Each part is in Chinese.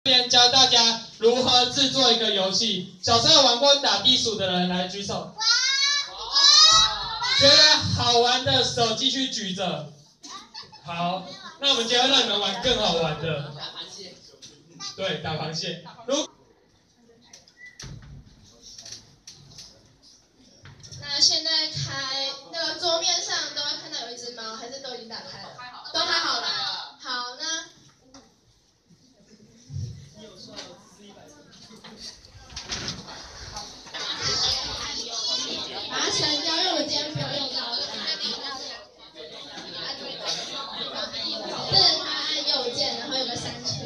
这边教大家如何制作一个游戏。小时候玩过打地鼠的人来举手。觉得好玩的手继续举着。好，那我们今天让你们玩更好玩的。打螃蟹。对，打螃蟹。 那现在开那个桌面上都会看到有一只猫，还是都已经打开了？都开好了。好，那把它删掉，因为我们今天不用用到。对着它按右键，然后有个删除。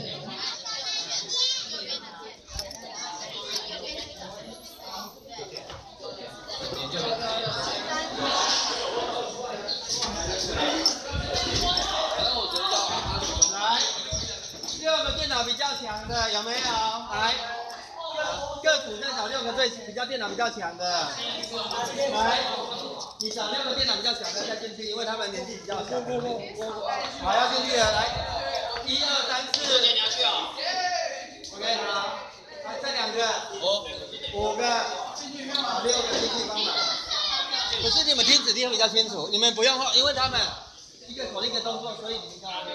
来，6个电脑比较强的有没有？来，各组再找6个电脑比较强的。来，你找6个电脑比较强的再进去，因为他们年纪比较小。好，要进去了，来，1、2、3、4。你要去哦。OK， 好，来这2个，5个，6个进去帮忙。可是你们听指令会比较清楚，你们不用，因为他们一个口令一个动作，所以你们刚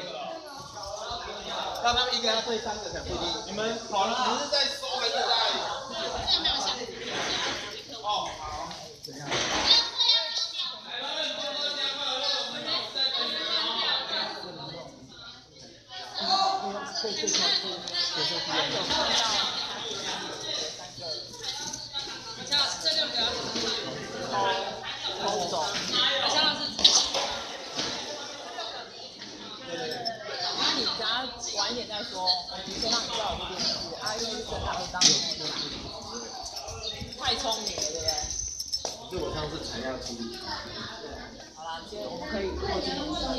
刚一个要对3个可能不一定。你们好了，你是在收还是在？这没有想。哦，好。怎样？ 这6个偷走。那你等下晚一点再说，我提前让你知道我这件事。因为是真的会当太聪明了，对不对？ 这我上次才要处理。 好啦，今天我们可以过去。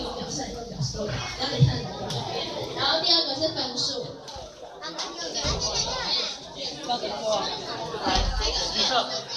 然后第2个是分数。 要怎么做？来，举手。